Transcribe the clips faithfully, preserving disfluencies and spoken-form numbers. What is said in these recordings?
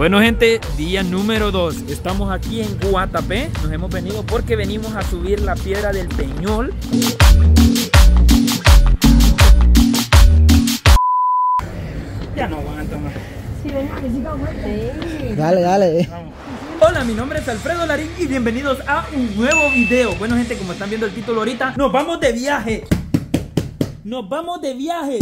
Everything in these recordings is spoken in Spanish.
Bueno gente, día número dos. Estamos aquí en Guatapé. Nos hemos venido porque venimos a subir la piedra del Peñol. Ya no aguanto más. Sí, venga, que siga fuerte. Dale, dale. Vamos. Hola, mi nombre es Alfredo Larín y bienvenidos a un nuevo video. Bueno gente, como están viendo el título ahorita, nos vamos de viaje. Nos vamos de viaje.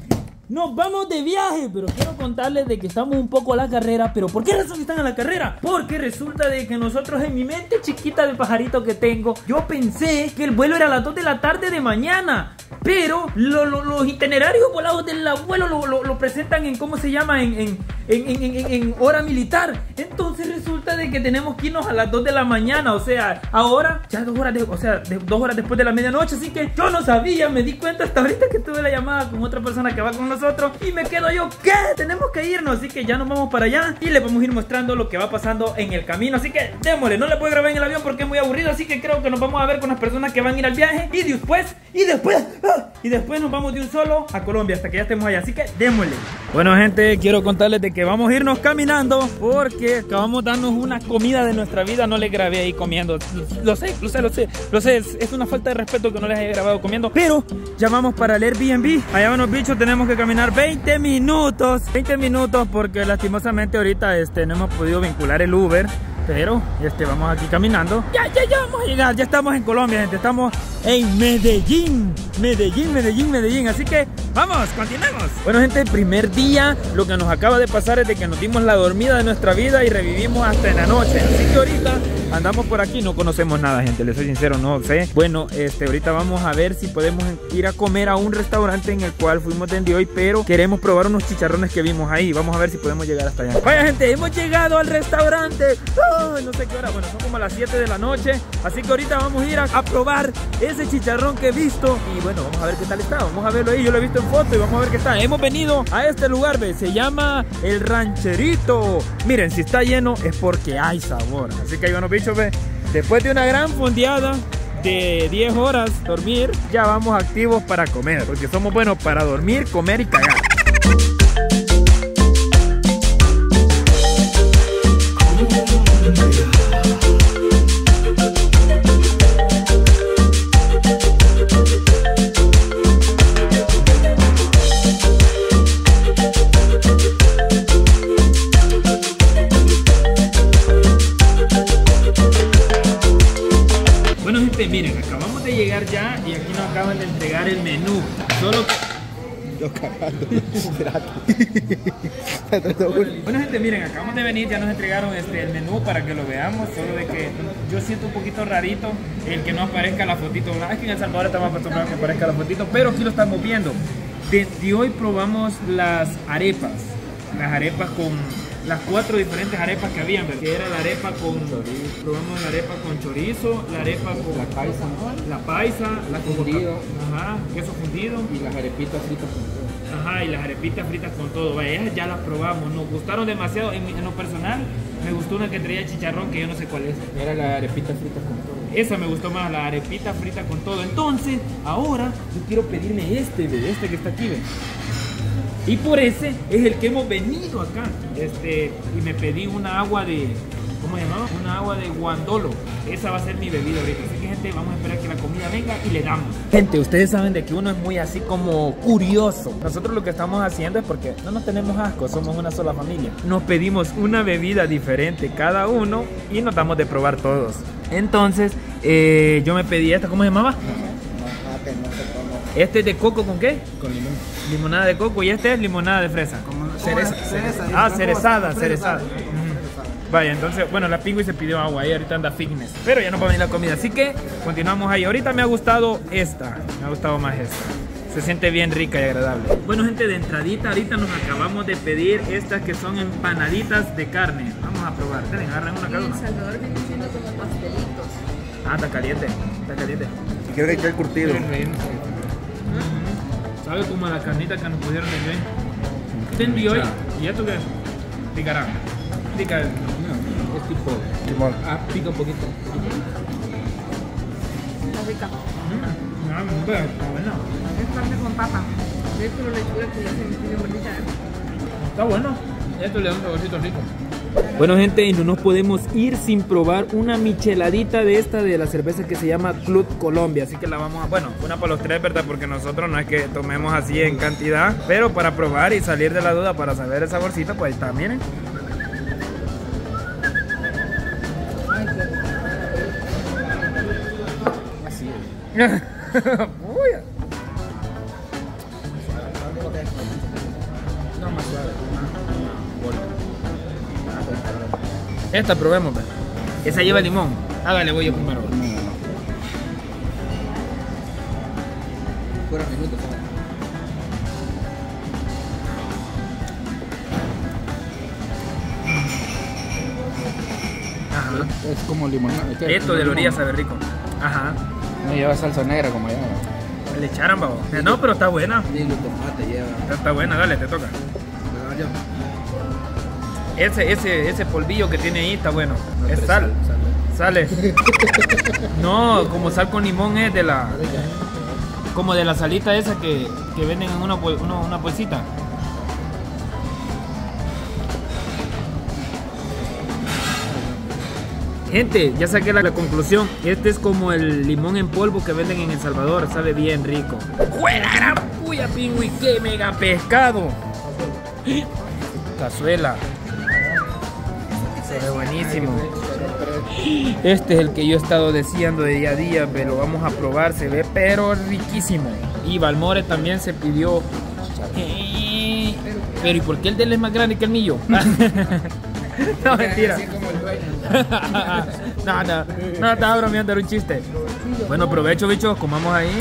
Nos vamos de viaje, pero quiero contarles de que estamos un poco a la carrera. ¿Pero por qué razón están a la carrera? Porque resulta de que nosotros, en mi mente chiquita de pajarito que tengo, yo pensé que el vuelo era a las dos de la tarde de mañana. Pero lo, lo, los itinerarios volados del abuelo lo, lo, lo presentan en, ¿cómo se llama? En, en, en, en, en, en hora militar. Entonces resulta de que tenemos que irnos a las dos de la mañana. O sea, ahora ya dos horas, de, o sea, de, dos horas después de la medianoche. Así que yo no sabía, me di cuenta hasta ahorita que tuve la llamada con otra persona que va con nosotros. Y me quedo yo, ¿qué? Tenemos que irnos. Así que ya nos vamos para allá y les vamos a ir mostrando lo que va pasando en el camino. Así que démosle, no le puedo grabar en el avión porque es muy aburrido. Así que creo que nos vamos a ver con las personas que van a ir al viaje. Y después, y después... Y después nos vamos de un solo a Colombia hasta que ya estemos allá, así que démosle. Bueno gente, quiero contarles de que vamos a irnos caminando porque acabamos de darnos una comida de nuestra vida. No les grabé ahí comiendo, lo sé, lo sé, lo sé, lo sé, es, es una falta de respeto que no les haya grabado comiendo. Pero ya vamos para el Airbnb. Allá van los bichos, tenemos que caminar veinte minutos. veinte minutos porque lastimosamente ahorita este, no hemos podido vincular el Uber. Pero este, vamos aquí caminando. Ya, ya, ya vamos a llegar. Ya estamos en Colombia, gente. Estamos en Medellín. Medellín, Medellín, Medellín. Así que vamos, continuemos. Bueno, gente, primer día. Lo que nos acaba de pasar es de que nos dimos la dormida de nuestra vida y revivimos hasta en la noche. Así que ahorita andamos por aquí. No conocemos nada, gente. Les soy sincero, no sé. Bueno, este, ahorita vamos a ver si podemos ir a comer a un restaurante en el cual fuimos desde hoy. Pero queremos probar unos chicharrones que vimos ahí. Vamos a ver si podemos llegar hasta allá. Vaya, gente, hemos llegado al restaurante. Ay, no sé qué hora, bueno, son como las siete de la noche. Así que ahorita vamos a ir a, a probar ese chicharrón que he visto. Y bueno, vamos a ver qué tal está, vamos a verlo ahí. Yo lo he visto en foto y vamos a ver qué está. Hemos venido a este lugar, ¿ves? Se llama El Rancherito. Miren, si está lleno es porque hay sabor. Así que ahí van los bichos, ¿ves? Después de una gran fondeada de diez horas dormir, ya vamos activos para comer. Porque somos buenos para dormir, comer y cagar. Miren, acabamos de llegar ya y aquí nos acaban de entregar el menú. Solo que... Yo cagando. Bueno gente, miren, acabamos de venir, ya nos entregaron este, el menú para que lo veamos. Solo de que yo siento un poquito rarito el que no aparezca la fotito. Es que en El Salvador estamos acostumbrados a que aparezca la fotito, pero aquí lo estamos viendo. Desde hoy probamos las arepas. Las arepas con... las cuatro diferentes arepas que habían, ¿verdad? Que era la arepa con chorizo, probamos la arepa con chorizo, la arepa con la paisa, la paisa, la fundido, ajá, queso fundido y las arepitas fritas con todo. Ajá, y las arepitas fritas con todo. Vaya, esas ya las probamos, nos gustaron demasiado. En, en lo personal, me gustó una que traía chicharrón que yo no sé cuál es. Era la arepita frita con todo. Esa me gustó más, la arepita frita con todo. Entonces, ahora yo quiero pedirme este, ¿ve? Este que está aquí, ¿ve? Y por ese es el que hemos venido acá. Este, y me pedí una agua de... ¿Cómo se llamaba? Una agua de guandolo. Esa va a ser mi bebida ahorita. Así que gente, vamos a esperar que la comida venga y le damos. Gente, ustedes saben de que uno es muy así como curioso. Nosotros lo que estamos haciendo es porque no nos tenemos asco, somos una sola familia. Nos pedimos una bebida diferente cada uno y nos damos de probar todos. Entonces, eh, yo me pedí esta, ¿cómo se llamaba? Este es de coco, ¿con qué? Con limón. Limonada de coco y este es limonada de fresa. Como cereza. cereza. Ah, cerezada, cerezada. Uh-huh. Vaya, entonces, bueno, la Pingüi se pidió agua, ahí ahorita anda fitness. Pero ya no va a venir la comida, así que continuamos ahí. Ahorita me ha gustado esta, me ha gustado más esta. Se siente bien rica y agradable. Bueno, gente, de entradita ahorita nos acabamos de pedir estas que son empanaditas de carne. Vamos a probar. Tienen, agarran una cada una. En El Salvador viene siendo como pastelitos. Ah, está caliente, está caliente. Y quiero que quede curtido. Sabe como a la carnita que nos pusieron de hoy. Tendí hoy. ¿Y esto qué? Picará. Pica. No, es tipo limón. Ah, pica un poquito. Está rica. Mm, no, pero está buena. Es carne con papa. De esto lo lechuga que ya se me tiene bonita, ¿eh? Está bueno. Esto le da un saborcito rico. Bueno, gente, y no nos podemos ir sin probar una micheladita de esta de la cerveza que se llama Club Colombia. Así que la vamos a... Bueno, una para los tres, ¿verdad? Porque nosotros no es que tomemos así en cantidad, pero para probar y salir de la duda, para saber el saborcito, pues ahí está, miren. Así es. Uy. No, más suave. Esta probemos, ¿verdad? Esa lleva limón. Hágale, voy yo primero. No, no, no. Fuera minutos, ¿sabes? Ajá. Es como limonada. Esto de la orilla sabe rico. Ajá. No lleva salsa negra como allá. Le echaron, babo. No, pero está buena. Ni los tomates lleva. Está, está buena, dale, te toca. Ese, ese, ese polvillo que tiene ahí está bueno. No, es pero sal. sal, Sale. No, como sal con limón es de la... Como de la salita esa que, que venden en una, bol- una, una bolsita. Gente, ya saqué la, la conclusión. Este es como el limón en polvo que venden en El Salvador. Sabe bien rico. ¡Juela gran puya, pingüi! ¡Qué mega pescado! Cazuela. Se ve buenísimo. Este es el que yo he estado deseando de día a día, pero vamos a probar. Se ve pero riquísimo. Y Balmore también se pidió. Eh, Pero ¿y por qué el de él es más grande que el mío? No, mentira. No, no, no, estaba bromeando, era un chiste. Bueno, provecho, bichos, comamos ahí.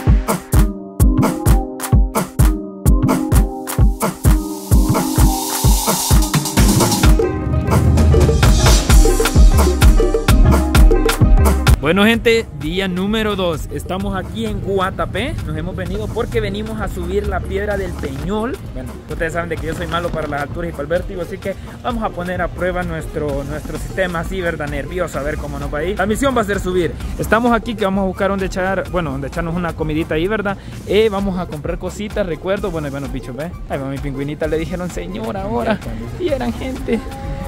Bueno, gente, día número dos. Estamos aquí en Guatapé. Nos hemos venido porque venimos a subir la piedra del Peñol. Bueno, ustedes saben de que yo soy malo para las alturas y para el vértigo, así que vamos a poner a prueba nuestro, nuestro sistema así, ¿verdad? Nervioso, a ver cómo nos va a ir. La misión va a ser subir. Estamos aquí que vamos a buscar donde echar, bueno, donde echarnos una comidita ahí, ¿verdad? Eh, vamos a comprar cositas, recuerdo. Bueno, bueno, bichos, ¿ves? Ay, a mi pingüinita le dijeron señor ahora. Y eran gente.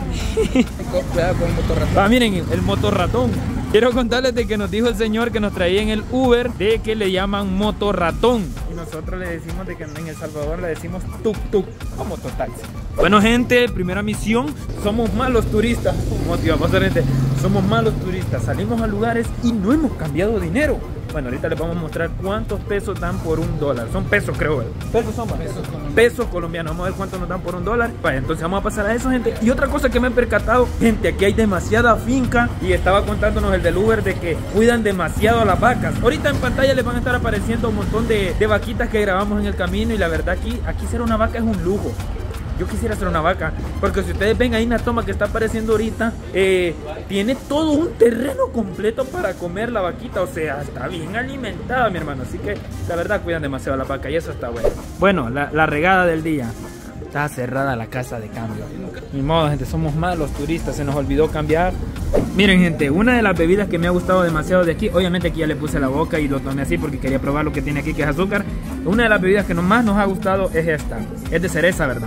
Cuidado con el motorratón. Ah, miren, el motorratón. Quiero contarles de que nos dijo el señor que nos traía en el Uber de que le llaman motorratón. Y nosotros le decimos de que en El Salvador le decimos tuk tuk o mototaxi. Bueno, gente, primera misión. Somos malos turistas. Motivamos a gente. Somos malos turistas. Salimos a lugares y no hemos cambiado dinero. Bueno, ahorita les vamos a mostrar cuántos pesos dan por un dólar. Son pesos, creo. ¿eh? Pesos son, pesos colombianos. Pesos colombianos. Vamos a ver cuánto nos dan por un dólar. Vaya, entonces vamos a pasar a eso, gente. Y otra cosa que me he percatado, gente, aquí hay demasiada finca. Y estaba contándonos el del Uber de que cuidan demasiado a las vacas. Ahorita en pantalla les van a estar apareciendo un montón de, de vaquitas que grabamos en el camino. Y la verdad aquí, aquí ser una vaca es un lujo. Yo quisiera ser una vaca, porque si ustedes ven ahí en la toma que está apareciendo ahorita, eh, tiene todo un terreno completo para comer la vaquita. O sea, está bien alimentada, mi hermano. Así que la verdad cuidan demasiado a la vaca y eso está bueno. Bueno, la, la regada del día. Está cerrada la casa de cambio. Ni modo, gente, somos malos turistas, se nos olvidó cambiar. Miren, gente, una de las bebidas que me ha gustado demasiado de aquí, obviamente aquí ya le puse la boca y lo tomé así porque quería probar lo que tiene aquí, que es azúcar. Una de las bebidas que más nos ha gustado es esta. Es de cereza, ¿verdad?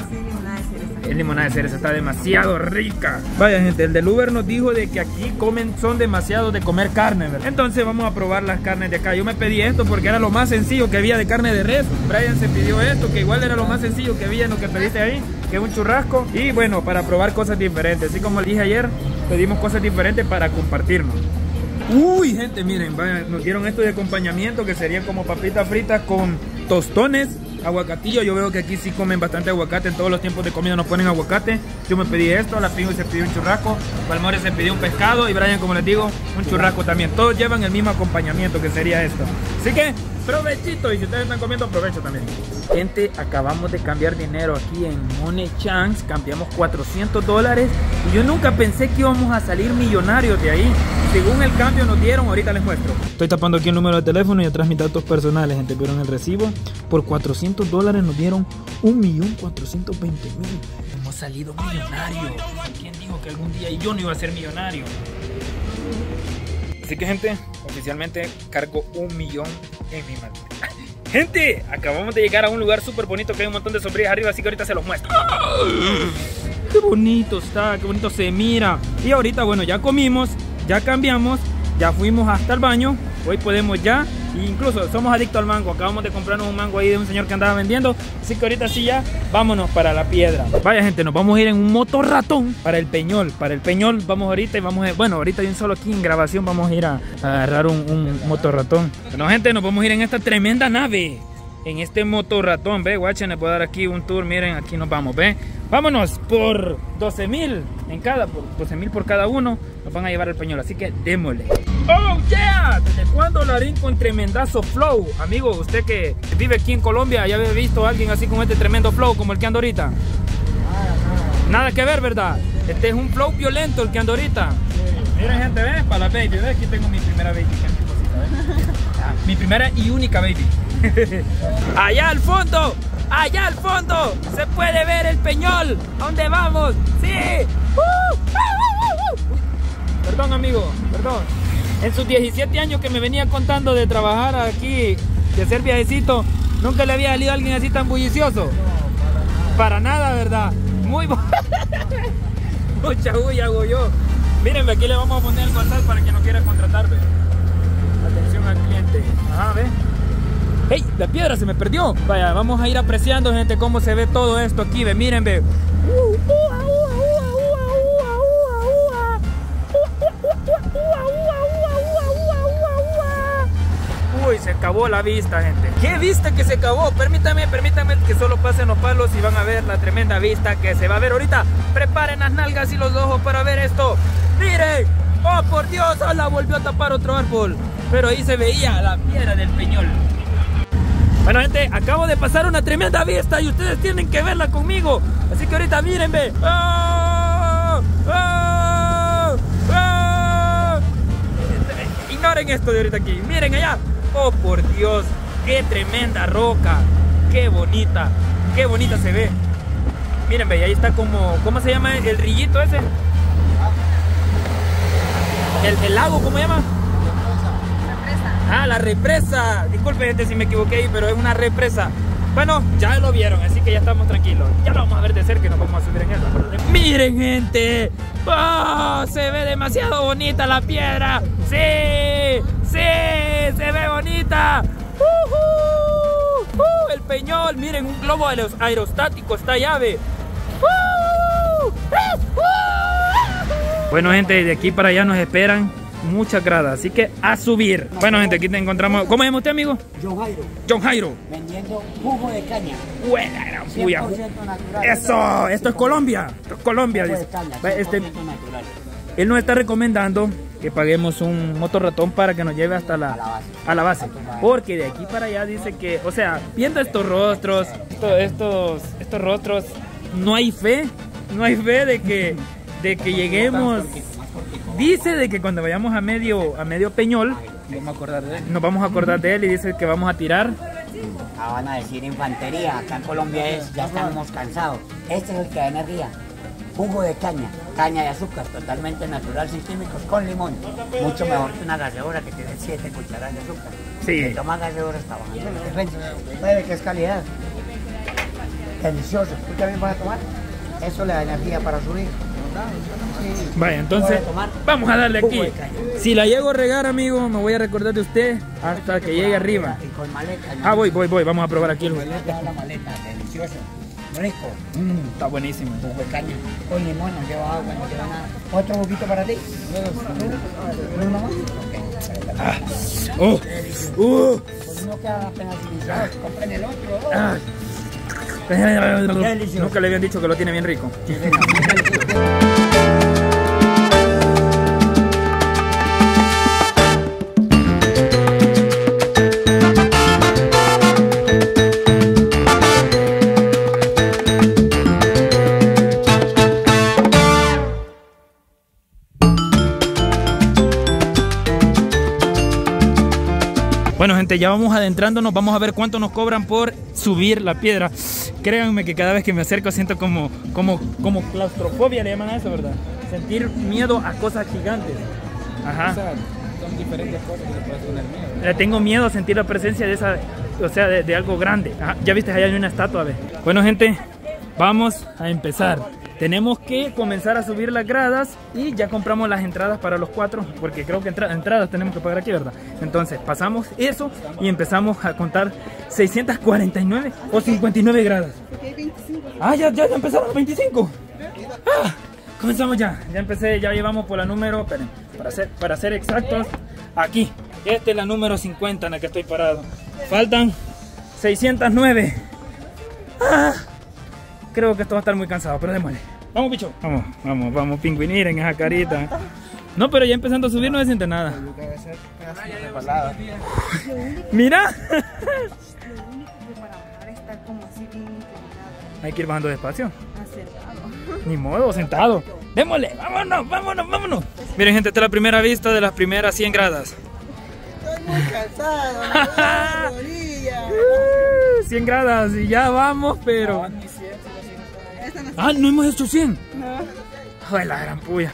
El limonada de cereza está demasiado rica. Vaya, gente, el del Uber nos dijo de que aquí comen, son demasiado de comer carne, ¿verdad? Entonces vamos a probar las carnes de acá. Yo me pedí esto porque era lo más sencillo que había de carne de res. Brian se pidió esto, que igual era lo más sencillo que había en lo que pediste ahí, que es un churrasco. Y bueno, para probar cosas diferentes. Así como les dije ayer, pedimos cosas diferentes para compartirnos. Uy, gente, miren, vaya, nos dieron esto de acompañamiento que serían como papitas fritas con tostones, aguacatillo. Yo veo que aquí sí comen bastante aguacate. En todos los tiempos de comida nos ponen aguacate. Yo me pedí esto, la Pingo se pidió un churrasco, Balmore se pidió un pescado y Brian, como les digo, un churrasco también. Todos llevan el mismo acompañamiento que sería esto. Así que, provechito. Y si ustedes están comiendo, aprovecho también. Gente, acabamos de cambiar dinero aquí en Money Chance. Cambiamos cuatrocientos dólares. Y yo nunca pensé que íbamos a salir millonarios de ahí. Según el cambio nos dieron, ahorita les muestro. Estoy tapando aquí el número de teléfono y atrás mis datos personales, gente. Pero en el recibo, por cuatrocientos dólares nos dieron un millón cuatrocientos veinte mil. Hemos salido millonarios. ¿Quién dijo que algún día yo no iba a ser millonario? Así que, gente, oficialmente cargo un millón en mi mano. Gente, acabamos de llegar a un lugar súper bonito que hay un montón de sombrillas arriba, así que ahorita se los muestro. qué bonito está, qué bonito se mira. Y ahorita, bueno, ya comimos, ya cambiamos, ya fuimos hasta el baño. Hoy podemos ya, incluso somos adictos al mango. Acabamos de comprarnos un mango ahí de un señor que andaba vendiendo. Así que ahorita sí ya, vámonos para la piedra. Vaya gente, nos vamos a ir en un motorratón para el Peñol. Para el Peñol vamos ahorita y vamos a... Bueno, ahorita bien solo aquí en grabación vamos a ir a, a agarrar un, un motorratón. Bueno gente, nos vamos a ir en esta tremenda nave. En este motorratón, ve, guachen, les voy a dar aquí un tour. Miren, aquí nos vamos, ve. Vámonos por doce mil en cada, por doce mil por cada uno. Nos van a llevar al Peñol, así que démosle. ¡Oh, yeah! ¿Desde cuándo Larín con tremendazo flow? Amigo, usted que vive aquí en Colombia, ¿ya había visto a alguien así con este tremendo flow como el que ando ahorita? Nada, nada. Nada que ver, ¿verdad? Este es un flow violento el que ando ahorita. Sí. Miren, gente, ¿ves? Para la baby, ¿ves? Aquí tengo mi primera baby, gente, cosita, ¿ves? Mi primera y única baby. Allá al fondo, allá al fondo se puede ver el Peñol. ¿A dónde vamos? Sí. Uh, uh, uh, uh. Perdón amigo, perdón. En sus diecisiete años que me venía contando de trabajar aquí, de hacer viajecito, nunca le había salido a alguien así tan bullicioso. Para nada, ¿verdad? Muy mucha bulla hago yo. Mírenme, aquí le vamos a poner el WhatsApp para que no quiera contratarme. Atención al cliente. Ajá, ¿ves? ¡Ey! La piedra se me perdió. Vaya, vamos a ir apreciando, gente, cómo se ve todo esto aquí. Ve, miren, ve. Uy, se acabó la vista, gente. ¿Qué vista que se acabó? Permítame, permítame que solo pasen los palos y van a ver la tremenda vista que se va a ver ahorita. Preparen las nalgas y los ojos para ver esto. ¡Miren! ¡Oh, por Dios! ¡La volvió a tapar otro árbol! Pero ahí se veía la piedra del Peñol. Bueno gente, acabo de pasar una tremenda vista y ustedes tienen que verla conmigo. Así que ahorita mírenme. ¡Oh! ¡Oh! ¡Oh! Ignoren esto de ahorita aquí. Miren allá. Oh por Dios, qué tremenda roca. Qué bonita. Qué bonita se ve. Miren, ve, ahí está como... ¿Cómo se llama el rillito ese? El, el lago, ¿cómo se llama? Ah, la represa. Disculpe gente si me equivoqué ahí, pero es una represa. Bueno, ya lo vieron, así que ya estamos tranquilos. Ya lo vamos a ver de cerca y nos vamos a subir en él. ¡Miren, gente! ¡Oh! Se ve demasiado bonita la piedra. ¡Sí! ¡Sí! ¡Se ve bonita! ¡Uh! ¡Uh! El Peñol. Miren, un globo aerostático está allá, ve. ¡Uh! ¡Uh! Bueno, gente, de aquí para allá nos esperan muchas gradas, así que a subir. Bueno gente, aquí te encontramos. ¿Cómo se llama usted, amigo? John Jairo. John Jairo. Vendiendo jugo de caña. Buena gran puya. Eso, esto es Colombia. Esto es Colombia. Jugo Dice. de caña, Este, natural. él nos está recomendando que paguemos un motorratón para que nos lleve hasta la, A la base. a la base. Porque de aquí para allá dice que, o sea, viendo estos rostros, esto- estos, estos rostros, no hay fe, no hay fe de que, de que lleguemos. Dice de que cuando vayamos a medio, a medio Peñol, Vamos a acordar de él. nos vamos a acordar de él y dice que vamos a tirar. Ah, van a decir infantería. Acá en Colombia es, ya estamos cansados. Este es el que da energía. Jugo de caña, caña de azúcar, totalmente natural, sin químicos, con limón. Mucho mejor que una gaseosa que tiene siete cucharadas de azúcar. Sí. Si toma gaseosa está bajando la defensa. ¿Sabe qué es calidad? Delicioso. ¿Tú también vas a tomar? Eso le da energía para subir. Sí. Vaya, entonces vamos a darle aquí. Si la llego a regar, amigo, me voy a recordar de usted hasta que llegue arriba. Y con maleta. Ah, voy, voy, voy. Vamos a probar aquí el jugo. Maleta, la maleta, delicioso. Rico. Mm, está buenísimo. Jugo de caña. Con limón, no lleva agua, no lleva nada. ¿Otro juguito para ti? ¿Uno más? Ok. Ah, oh, uh, Pues uno queda apenas iniciado. Compren el otro. ah. Delicioso. Nunca le habían dicho que lo tiene bien rico. Sí, señor. Bueno gente, ya vamos adentrándonos, vamos a ver cuánto nos cobran por subir la piedra. Créanme que cada vez que me acerco siento como, como, como claustrofobia, le llaman a eso, ¿verdad? Sentir miedo a cosas gigantes. O Ajá. sea, son diferentes cosas que se puede tener miedo. Le tengo miedo a sentir la presencia de esa, o sea, de, de algo grande. Ajá, ya viste, allá hay una estatua, ¿ves? Bueno gente, Vamos a empezar. Tenemos que comenzar a subir las gradas y ya compramos las entradas para los cuatro, porque creo que entra entradas tenemos que pagar aquí, ¿verdad? Entonces pasamos eso y empezamos a contar seiscientas cuarenta y nueve o cincuenta y nueve gradas. Ah, ya, ya, ya empezaron veinticinco. Ah, comenzamos ya. Ya empecé, ya llevamos por la número, esperen, para ser, para ser exactos, aquí. Esta es la número cincuenta en la que estoy parado. Faltan seiscientos nueve. Ah, creo que esto va a estar muy cansado, pero démosle. Vamos, bicho. Vamos, vamos, vamos, pingüinir en esa carita. No, pero ya empezando a subir no se siente nada. Mira. Hay que ir bajando despacio. Ni modo, sentado. Démosle, vámonos, vámonos, vámonos. Miren, gente, esta es la primera vista de las primeras cien gradas. Estoy muy cansado, no me orilla. cien gradas y ya vamos, pero... Ah, no hemos hecho cien. No. Ay, la gran puya.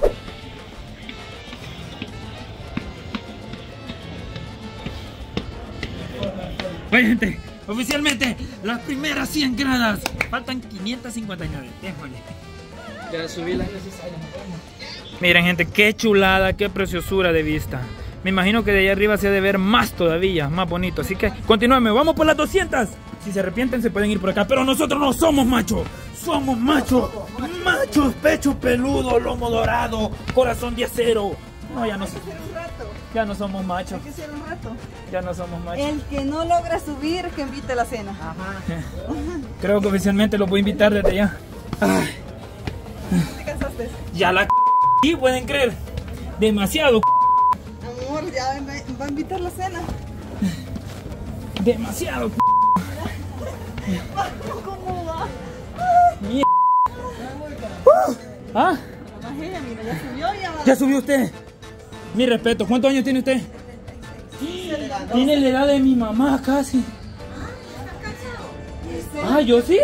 Oye, gente, oficialmente las primeras cien gradas. Faltan quinientos cincuenta y nueve. Déjole. Ya subí las necesarias. Miren, gente, qué chulada, qué preciosura de vista. Me imagino que de ahí arriba se ha de ver más todavía, más bonito. Así que continuemos, vamos por las doscientas. Si se arrepienten se pueden ir por acá, pero nosotros no somos machos. Somos machos, machos, pecho peludo, lomo dorado, corazón de acero. No, ya no, ya no somos machos. Hay que hacer un rato. Ya no somos machos. El que no logra subir, que invite la cena. Creo que oficialmente los voy a invitar desde allá. Ay, ¿Te cansaste? ya la c***, pueden creer. Demasiado c***. Amor, ya va a invitar la cena. Demasiado c***. ¿Cómo va? Mierda. Uh, ¿Ah? Imagina, mira, ya subió ya va. ¿Ya subió usted? Mi respeto. ¿Cuántos años tiene usted? Tiene la edad de mi mamá casi. Ah, ¿yo sí?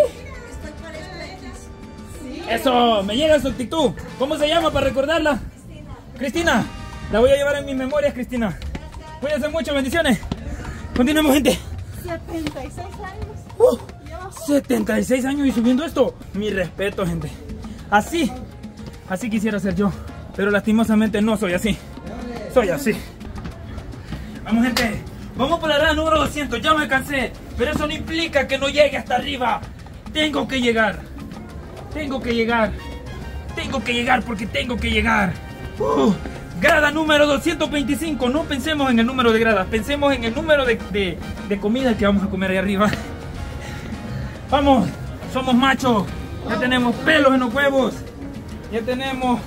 Eso, me llega su actitud. ¿Cómo se llama para recordarla? Cristina. La voy a llevar en mis memorias, Cristina. Cuídense mucho, bendiciones. Continuemos, gente. setenta y seis años. Uh, setenta y seis años y subiendo esto. Mi respeto, gente. Así, así quisiera ser yo. Pero lastimosamente no soy así. Soy así. Vamos, gente. Vamos por la grada número doscientos. Ya me cansé. Pero eso no implica que no llegue hasta arriba. Tengo que llegar. Tengo que llegar. Tengo que llegar porque tengo que llegar. Uh, grada número doscientos veinticinco. No pensemos en el número de gradas. Pensemos en el número de, de, de comida que vamos a comer ahí arriba. Vamos. Somos machos. Ya tenemos pelos en los huevos. Ya tenemos...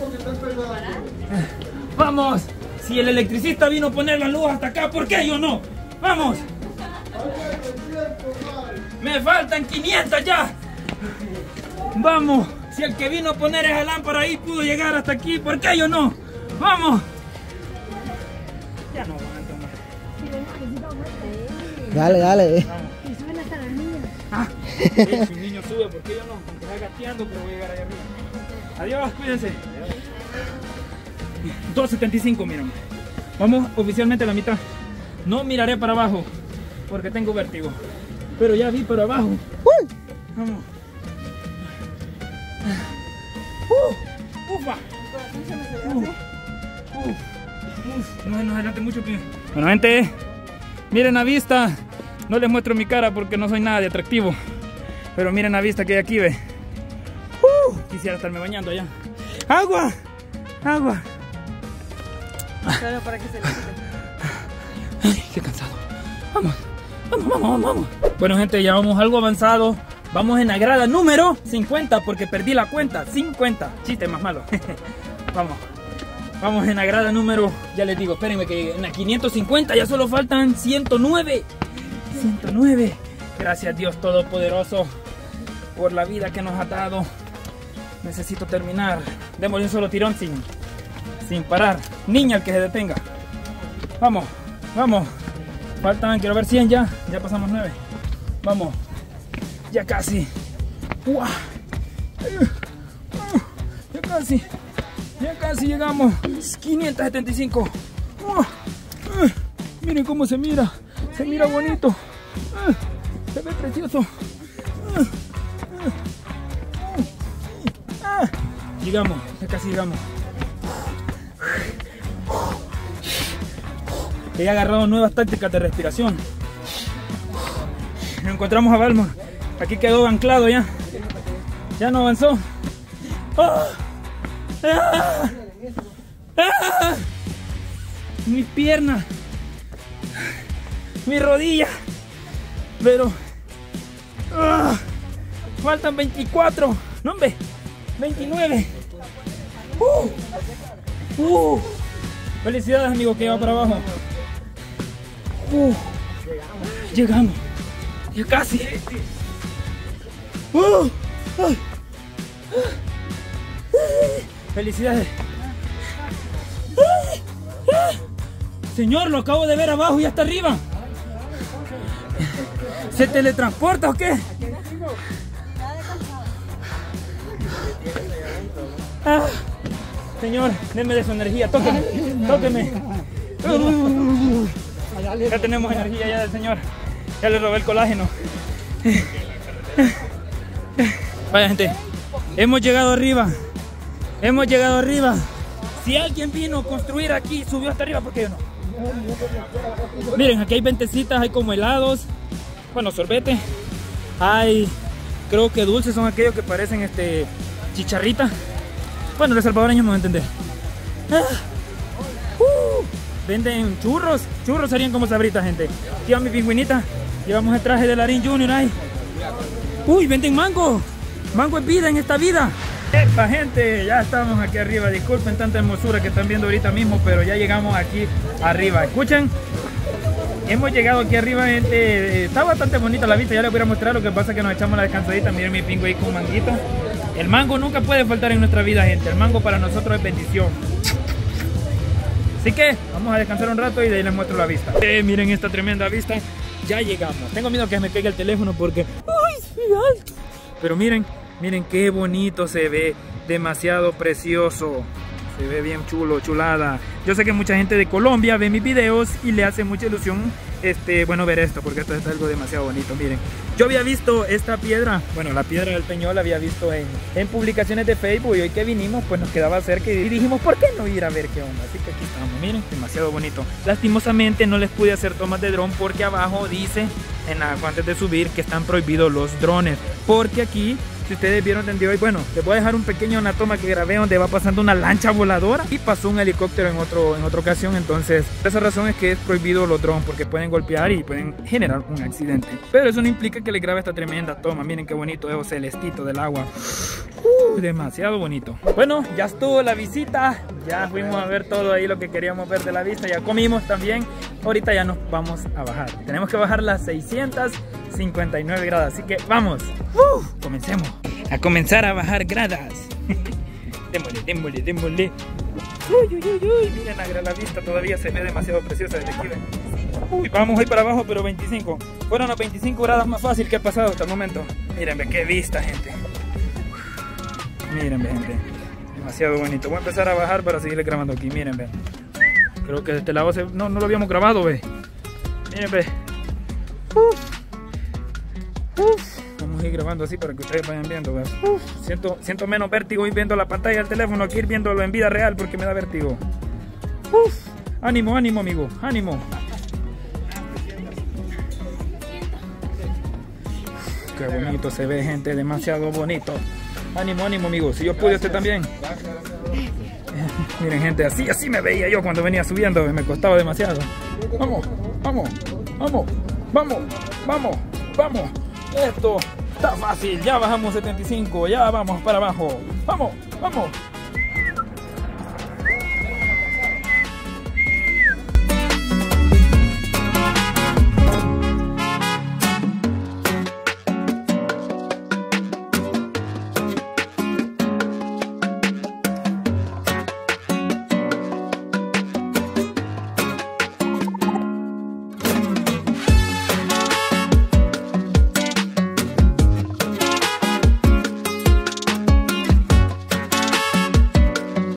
Vamos. Si el electricista vino a poner la luz hasta acá, ¿por qué yo no? Vamos. Me faltan quinientas ya. Vamos. Si el que vino a poner esa lámpara ahí pudo llegar hasta aquí, ¿por qué yo no? Vamos. Ya no aguanto más. Dale, dale. Ah, eh, si un niño sube, ¿por qué yo no? Aunque está gateando, pero voy a llegar allá arriba. Adiós, cuídense. dos setenta y cinco, miren. Vamos oficialmente a la mitad. No miraré para abajo porque tengo vértigo. Pero ya vi para abajo. Uh, vamos. Uh, ufa. Uh, uh, uf. No se nos adelante mucho que... Bueno, gente, miren a vista. No les muestro mi cara porque no soy nada de atractivo. Pero miren la vista que hay aquí, ve. Uh, quisiera estarme bañando allá. ¡Agua! ¡Agua! Claro, para que se le quite. Ay, qué cansado. Vamos, vamos, vamos, vamos, vamos. Bueno, gente, ya vamos algo avanzado. Vamos en la grada número cincuenta porque perdí la cuenta. cincuenta. Chiste más malo. Vamos. Vamos en la grada número... Ya les digo, espérenme que en la quinientos cincuenta ya solo faltan ciento nueve. ciento nueve. Gracias Dios Todopoderoso por la vida que nos ha dado. Necesito terminar. Démosle un solo tirón sin, sin parar. Niña, el que se detenga. Vamos, vamos. Faltan, quiero ver, cien ya. Ya pasamos nueve. Vamos. Ya casi. ¡Uah! Ya casi. Ya casi llegamos. quinientos setenta y cinco. ¡Uah! Miren cómo se mira. Se mira bonito. Se ve precioso. Llegamos, ya casi llegamos. He agarrado nuevas tácticas de respiración. Encontramos a Balmor. Aquí quedó anclado ya. Ya no avanzó. ¡Oh! ¡Ah! ¡Ah! Mi pierna. Mi rodilla. Pero... ¡ah! Faltan veinticuatro. No, hombre. veintinueve. Uh, uh. Felicidades, amigo, que va para abajo. Uh, llegamos. Ya casi. Uh, uh, uh. Felicidades. Uh, uh. Señor, lo acabo de ver abajo y hasta arriba. ¿Se teletransporta o qué? Ah, señor, denme de su energía, tóqueme, tóqueme. Ya tenemos energía ya del señor. Ya le robé el colágeno. Vaya, gente, hemos llegado arriba. Hemos llegado arriba. Si alguien vino a construir aquí, subió hasta arriba, ¿por qué yo no? Miren, aquí hay ventecitas, hay como helados. Bueno, sorbete. Hay, creo que dulces son aquellos que parecen este chicharrita. Bueno, los salvadoreños me van a entender. Ah, uh, venden churros. Churros serían como sabritas, gente. Aquí va mi pingüinita. Llevamos el traje de Larín Junior ahí. Uy, venden mango. Mango es vida en esta vida. Epa, gente, ya estamos aquí arriba. Disculpen tanta hermosura que están viendo ahorita mismo, pero ya llegamos aquí arriba. Escuchen. Hemos llegado aquí arriba, gente. Está bastante bonita la vista. Ya les voy a mostrar. Lo que pasa es que nos echamos la descansadita. Miren mi pingüe ahí con un manguito. El mango nunca puede faltar en nuestra vida, gente. El mango para nosotros es bendición. Así que vamos a descansar un rato y de ahí les muestro la vista. Eh, miren esta tremenda vista. Ya llegamos. Tengo miedo que me caiga el teléfono porque... ¡ay, es alto! Pero miren, miren qué bonito se ve. Demasiado precioso. Se ve bien chulo, chulada. Yo sé que mucha gente de Colombia ve mis videos y le hace mucha ilusión este, bueno, ver esto, porque esto es algo demasiado bonito. Miren, yo había visto esta piedra, bueno, la piedra del Peñol la había visto en, en publicaciones de Facebook, y hoy que vinimos pues nos quedaba cerca y dijimos, ¿por qué no ir a ver qué onda? Así que aquí estamos, miren, demasiado bonito. Lastimosamente no les pude hacer tomas de dron porque abajo dice, en la, antes de subir, que están prohibidos los drones, porque aquí... Si ustedes vieron desde hoy, bueno, les voy a dejar un pequeño una toma que grabé donde va pasando una lancha voladora y pasó un helicóptero en, otro, en otra ocasión. Entonces, por esa razón es que es prohibido los drones, porque pueden golpear y pueden generar un accidente. Pero eso no implica que les grabe esta tremenda toma. Miren qué bonito es, celestito del agua. Uh, demasiado bonito. Bueno, ya estuvo la visita. Ya fuimos a ver todo ahí lo que queríamos ver de la vista. Ya comimos también. Ahorita ya nos vamos a bajar. Tenemos que bajar las seiscientas cincuenta y nueve gradas. Así que vamos. Uh, comencemos a comenzar a bajar gradas. Démosle, démosle, démosle. Uy, uy, uy, uy. Miren la, la vista todavía se ve demasiado preciosa desde aquí. Uy, vamos a ir para abajo, pero veinticinco. Fueron las veinticinco gradas más fácil que he pasado hasta el momento. Mírenme, qué vista, gente. Mírenme, gente. Demasiado bonito. Voy a empezar a bajar para seguirle grabando aquí. Mírenme. Creo que de este lado se... no, no lo habíamos grabado, ve. Mírenme. Uf. Uf. Vamos a ir grabando así para que ustedes vayan viendo. Uf. Siento, siento menos vértigo ir viendo la pantalla del teléfono que ir viéndolo en vida real, porque me da vértigo. Uf. Ánimo, ánimo, amigo. Ánimo. Qué bonito se ve, gente. Demasiado bonito. Ánimo, ánimo, amigo. Si yo pude, usted también. Miren, gente, así, así me veía yo cuando venía subiendo. Me costaba demasiado. Vamos, vamos, vamos, vamos, vamos, vamos. Esto está fácil. Ya bajamos setenta y cinco. Ya vamos para abajo. Vamos, vamos.